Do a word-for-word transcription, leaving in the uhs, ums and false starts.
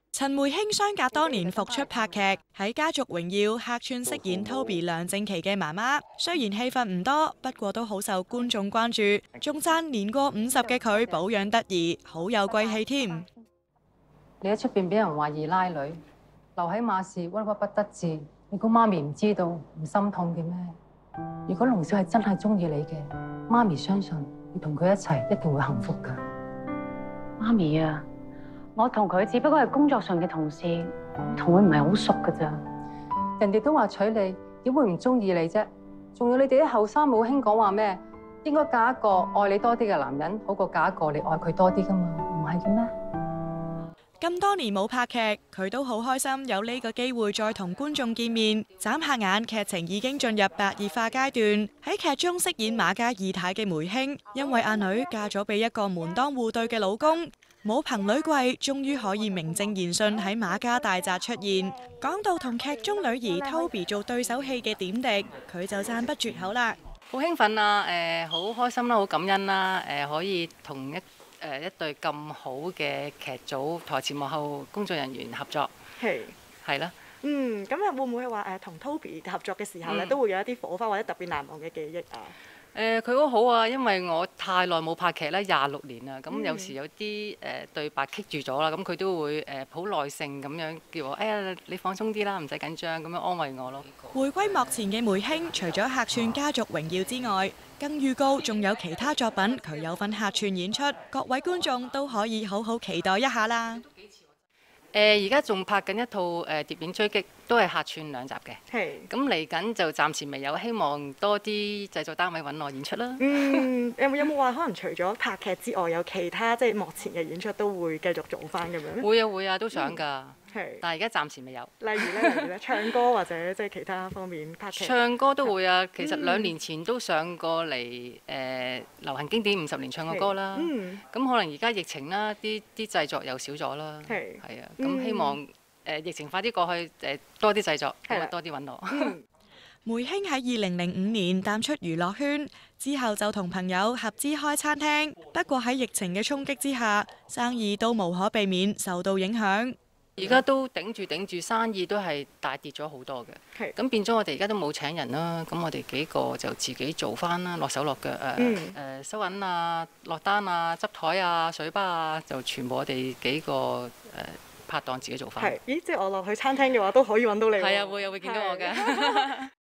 陳梅馨相隔多年復出拍劇，喺《家族榮耀》客串飾演 Toby 梁靜琪嘅媽媽。雖然戲份唔多，不過都好受觀眾關注，仲讚年過五十嘅佢保養得宜，好有貴氣添。 你喺出邊俾人懷疑拉女，留喺馬氏鬱鬱不得志，你估媽咪唔知道唔心痛嘅咩？如果龍少係真係中意你嘅，媽咪相信你同佢一齊一定會幸福噶。 媽咪啊，我同佢只不過係工作上嘅同事，同佢唔係好熟噶咋。 人哋都話娶你，點會唔中意你啫？仲有你哋啲後生冇興講話咩？應該嫁一個愛你多啲嘅男人，好過嫁一個你愛佢多啲噶嘛？唔係嘅咩？ 咁多年冇拍劇，佢都好開心有呢個機會再同觀眾見面。眨下眼，劇情已經進入白熱化階段。喺劇中飾演馬家二太嘅梅馨，因為阿女嫁咗俾一個門當戶對嘅老公，母憑女貴，終於可以名正言順喺馬家大宅出現。講到同劇中女兒 Toby 做對手戲嘅點滴，佢就讚不絕口啦。 好興奮啊！誒，好開心啦，好感恩啦！誒，可以同一誒一對咁好嘅劇組台前幕後工作人員合作， 係係啦。 嗯，咁又會唔會話誒同 Toby 合作嘅時候咧，都會有一啲火花或者特別難忘嘅記憶啊？ 誒，佢好好啊，因為我太耐冇拍劇啦，廿六年啦，咁有時有啲誒對白棘住咗啦，咁佢都會誒好耐性咁樣叫我，哎呀你放鬆啲啦，唔使緊張，咁樣安慰我咯。 回歸幕前嘅梅馨，除咗客串《家族榮耀》之外，更預告仲有其他作品佢有份客串演出，各位觀眾都可以好好期待一下啦。 誒而家仲拍緊一套誒諜影追擊，都係客串兩集嘅。 係。 咁嚟緊就暫時未有，希望多啲製作單位揾我演出啦。 嗯，有冇有冇話可能除咗拍劇之外，有其他即係幕前嘅演出都會繼續做翻咁樣咧？ 會啊會啊，都想㗎。 係。 但係而家暫時未有。 例如咧，例如咧，唱歌或者即係其他方面拍劇。 唱歌都會啊，其實兩年前都上過嚟誒流行經典五十年唱過歌啦。 嗯。 咁可能而家疫情啦，啲啲製作又少咗啦。 係。 係啊，咁希望誒疫情快啲過去，誒多啲製作，咁啊多啲揾我。 梅馨喺二零零五年淡出娛樂圈，之後就同朋友合資開餐廳。不過喺疫情嘅衝擊之下，生意都無可避免受到影響。 而家都頂住頂住，生意都係大跌咗好多嘅。咁變咗我哋而家都冇請人啦。咁我哋幾個就自己做翻啦，落手落腳誒誒、嗯呃、收銀啊、落單啊、執台啊、水吧啊，就全部我哋幾個誒、呃、拍檔自己做翻。 係，咦？即係我落去餐廳嘅話，都可以揾到你喎。 係啊，會啊，會見到我嘅。